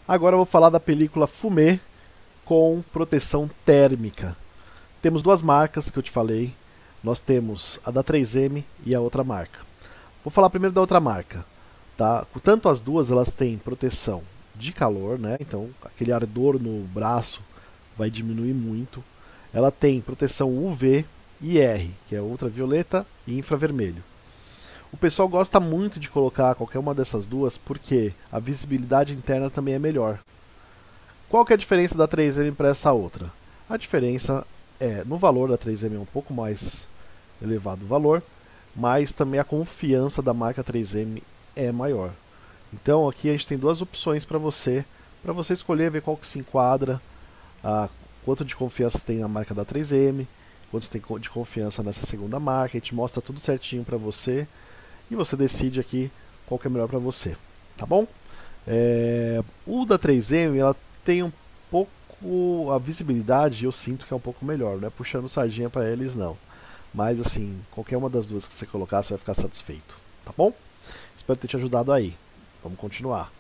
Agora eu vou falar da película Fumê com proteção térmica. Temos duas marcas que eu te falei. Nós temos a da 3M e a outra marca. Vou falar primeiro da outra marca. Tá? Tanto as duas elas têm proteção de calor, né? Então aquele ardor no braço vai diminuir muito. Ela tem proteção UV e R, que é ultravioleta e infravermelho. O pessoal gosta muito de colocar qualquer uma dessas duas porque a visibilidade interna também é melhor. Qual que é a diferença da 3M para essa outra? A diferença é no valor da 3M é um pouco mais elevado o valor, mas também a confiança da marca 3M é maior. Então aqui a gente tem duas opções para você escolher, ver qual que se enquadra, quanto de confiança você tem na marca da 3M, quanto você tem de confiança nessa segunda marca, a gente mostra tudo certinho para você e você decide aqui qual que é melhor para você, tá bom? O da 3M ela tem um pouco a visibilidade, eu sinto que é um pouco melhor, não é puxando sardinha para eles não, mas assim, qualquer uma das duas que você colocar você vai ficar satisfeito, tá bom? Espero ter te ajudado aí. Vamos continuar.